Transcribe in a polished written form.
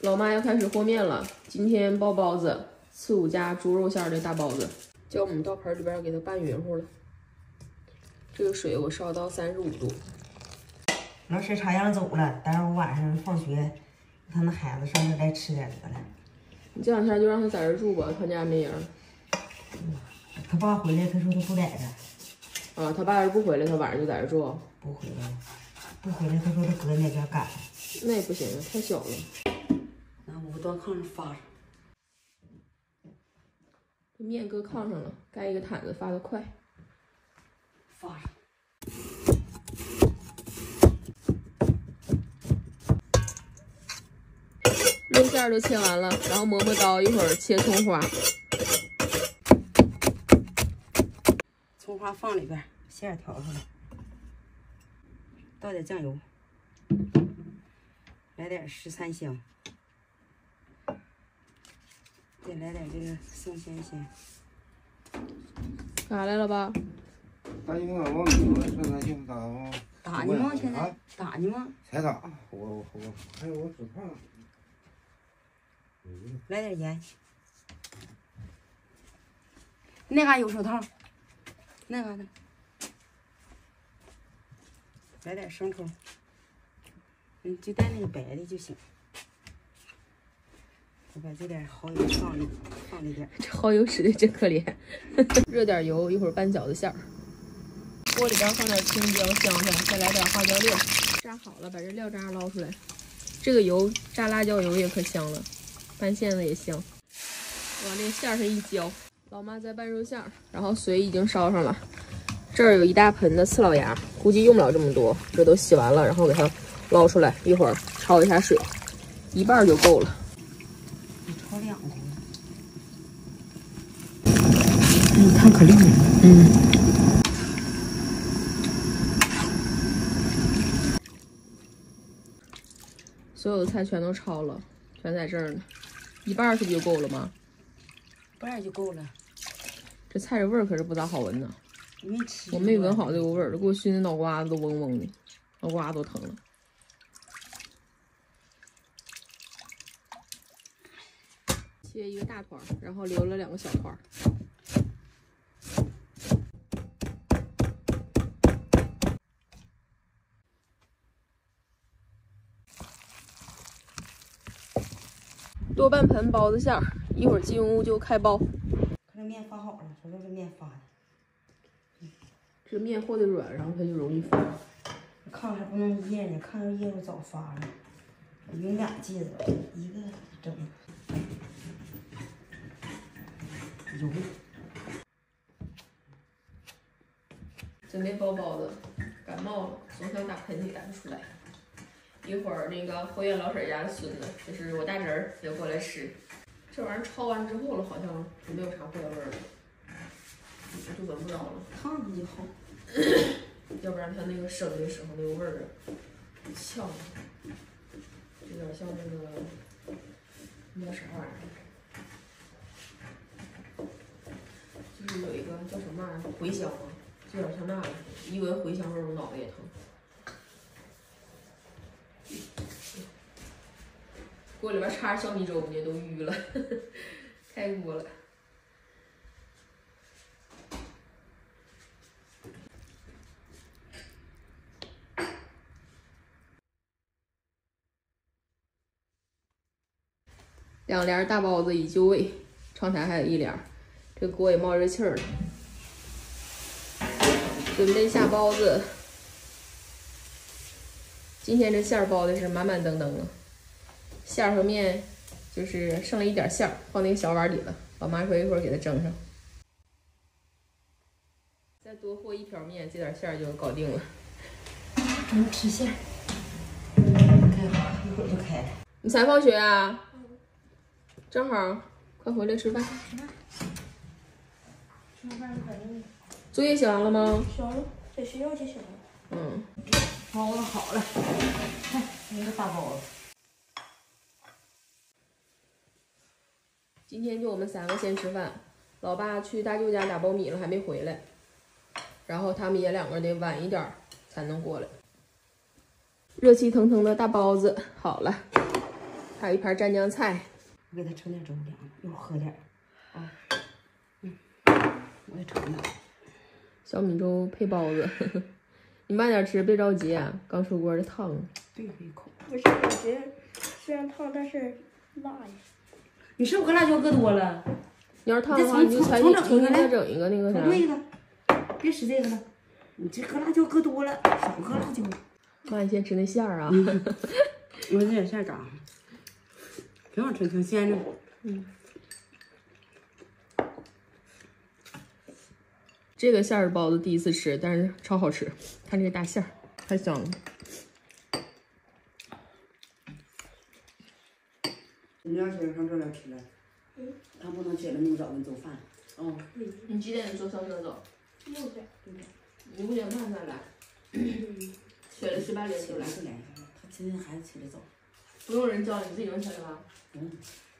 老妈要开始和面了，今天包包子，刺五加猪肉馅的大包子。叫我们到盆里边给它拌匀乎了。这个水我烧到35度。 老师插秧走了，待会儿我晚上放学，他那孩子上这再吃点得了。 你这两天就让他在这住吧，他家没人。 他爸回来，他说他不在这。 啊，他爸要是不回来，他晚上就在这住。 不回来，不回来，他说他搁那边干。 那也不行啊，太小了。 那我端炕上发上。 这面搁炕上了，盖一个毯子发得快。 发上。 肉馅都切完了，然后磨刀，一会儿切葱花。 葱花放里边，馅儿调出来，倒点酱油，来点十三香，再来点这个生鲜鲜。 干啥来了吧？ 打你妈往你们说咱姓打吗？ 打你吗？现在打你吗？ 才打，我还有我手套。 来点盐。那嘎有手套，那嘎呢？来点生抽，就带那个白的就行。我把这点蚝油放里点。 这蚝油使的真可怜。热点油，一会儿拌饺子馅儿。锅里边放点青椒、香菜，再来点花椒料。炸好了，把这料渣捞出来。这个油炸辣椒油也可香了，拌馅子也香。往那馅儿上一浇。老妈在拌肉馅儿，然后水已经烧上了。这儿有一大盆的刺老芽，估计用不了这么多，这都洗完了，然后给它捞出来，一会儿焯一下水，一半就够了。 你焯2锅。你看可厉害了。 所有的菜全都焯了，全在这儿呢，一半是不是就够了吗？ 一半就够了。 这菜的味儿可是不咋好闻呢。 没吃。 我没闻好这个味儿，给我熏的脑瓜子都嗡嗡的，脑瓜子都疼了。切一个大团，然后留了2个小团。多半盆包子馅儿，一会儿进屋就开包。 看这面发好了，说这面发的。 这面和的软，然后它就容易发。 炕还不能掖呢，炕要掖我早发了。我用2剂子，一个整。油。 准备包包子，感冒了，总想打喷嚏打不出来。一会儿那个后院老婶家的孙子，就是我大侄儿也过来吃。这玩意儿焯完之后了，好像就没有啥坏味儿了，我就闻不着了。 烫的就好， 要不然它那个生的时候那个味儿呛，有点像那个那叫啥玩意儿，就是有一个叫什么玩意儿茴香啊，就有点像那个，一闻茴香味儿我脑袋也疼。锅里边插着小米粥呢，都淤了，开锅了。2连大包子已就位，窗台还有1连，这锅也冒热气儿了。准备下包子，今天这馅儿包的是满满登登啊。馅儿和面就是剩了一点馅儿，放那个小碗里了。老妈说一会儿给它蒸上，再多和1瓢面，这点馅儿就搞定了。 能吃馅儿，开吧，一会儿就开了。 你才放学啊？正好，快回来吃饭。 吃完饭就把那个作业写完了吗？ 写完了，在学校就写完了。 嗯， 包子好了，看那个大包子。 今天就我们3个先吃饭，老爸去大舅家打苞米了，还没回来。然后他们爷2个得晚一点才能过来。热气腾腾的大包子好了， 还有一盘蘸酱菜。 我给他盛点粥凉，一会儿喝点啊。我也盛点。 小米粥配包子，你慢点吃，别着急啊，刚出锅的烫。 对一口。 不是，我觉得虽然烫，但是辣呀。 你是不是搁辣椒搁多了？ 你要是烫的话，你就重新再整一个那个啥。 对的，别使这个了。你这搁辣椒搁多了，少搁辣椒。 妈，你先吃那馅儿啊。 我这点馅长，挺好吃，挺鲜的。 这个馅儿包子第一次吃，但是超好吃。看这个大馅儿，太香了。 你要起来上这来吃了，他不能起来那么早给你做饭。哦， 你几点坐校车走 6点。 你5点半才来，起来7、8点就来。 他今天孩子起得早， 不用人叫，你自己能起来吗？ 嗯。